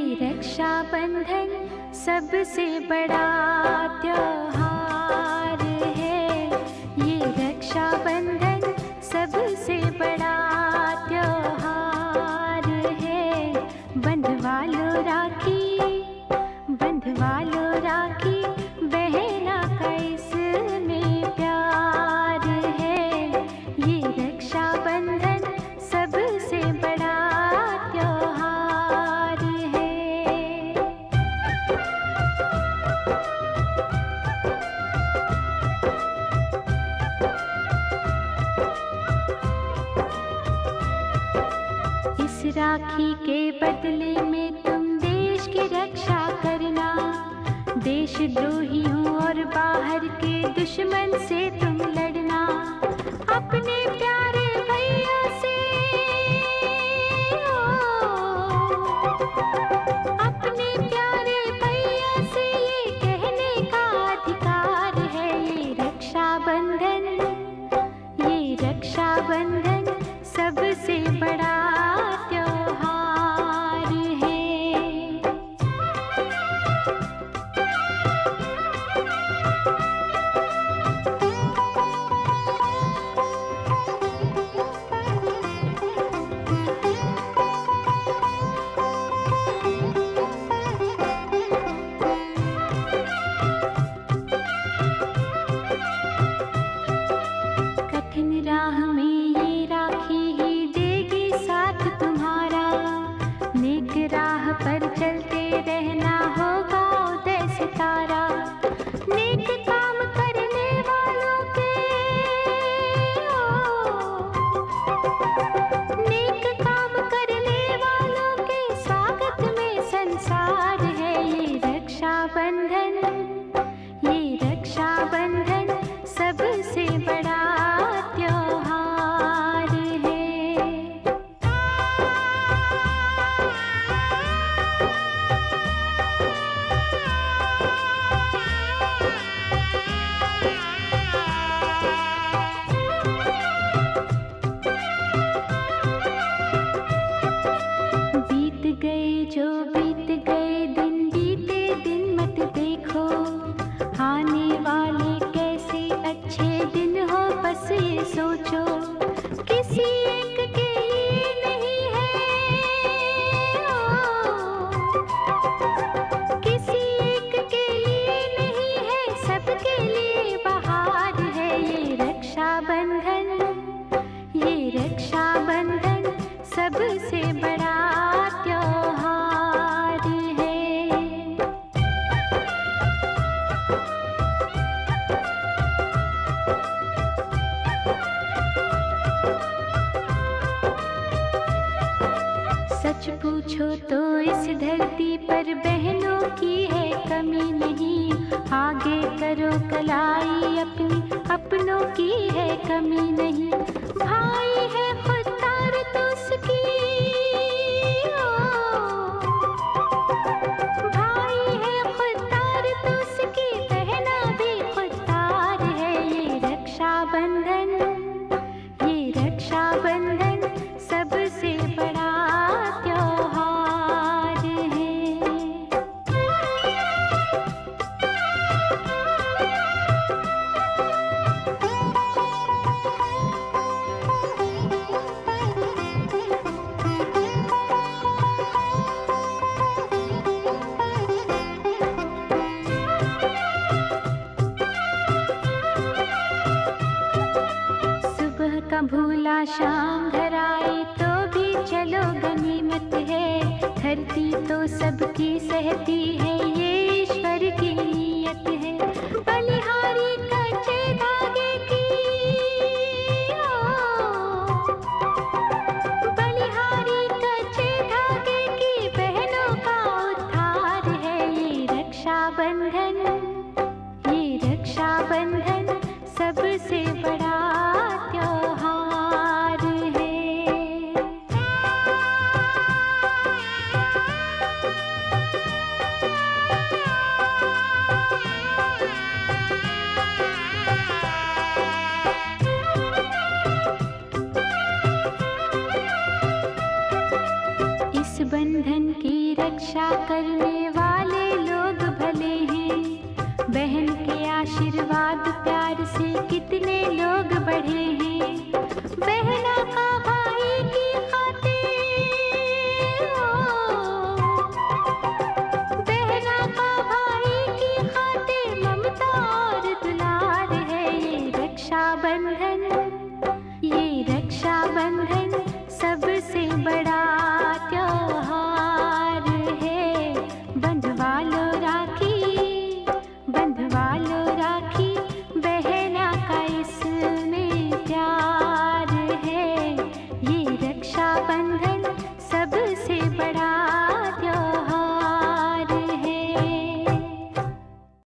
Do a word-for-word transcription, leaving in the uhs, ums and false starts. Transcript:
रक्षाबंधन सबसे बड़ा त्योहार है। ये रक्षाबंधन सबसे बड़ा त्योहार है। बंधवा लो राखी, बंधवा लो राखी, बहना का इसमें प्यार है। ये रक्षाबंधन सबसे बड़ा त्योहार है। इस राखी के बदले में तुम देश की रक्षा करना। देशद्रोहियों और बाहर के दुश्मन से तुम लड़ना। अपने प्यारे भैया से ओ, अपने प्यारे भैया से ये कहने का अधिकार है। ये रक्षाबंधन, ये रक्षाबंधन सबसे बड़ा त्योहार है। कठिन राह में ये राखी ही देगी साथ तुम्हारा। नेक राह पर चलते रहना होगा उदय सितारा। नेक काम करने वालों के ओ, नेक काम करने वालों के स्वागत में संसार है। ये रक्षाबंधन, ये रक्षाबंधन सबसे बड़ा त्योहार है। बीत गए जो बीत गए दिन, बीते दिन मत देखो। आने वाले कैसे अच्छे दिन हो बस ये सोचो। किसी एक के लिए नहीं है ओ, किसी एक के लिए नहीं है, सबके लिए बहार है। ये रक्षाबंधन, ये रक्षाबंधन सबसे बड़ा त्योहार है। सच पूछो तो इस धरती पर बहनों की है कमी नहीं। आगे करो कलाई अपनी, अपनों की है कमी नहीं। भाई है खुददार तो उसकी ओ, भाई है खुददार तो उसकी बहना भी खुददार है। ये रक्षाबंधन, ये रक्षाबंधन सबसे बड़ा त्योहार है। सुबह का भूला शाम घर आए तो भी चलो गनीमत है। धरती तो सबकी सहती है, ये ईश्वर की नियत है। बलिहारी कच्चे धागे की ओ, बलिहारी कच्चे धागे की बहनों का उद्धार है। ये रक्षाबंधन, ये रक्षाबंधन सबसे बड़ा त्योहार है। रक्षा करने वाले लोग भले हैं। बहन के आशीर्वाद प्यार से कितने लोग बढ़े हैं।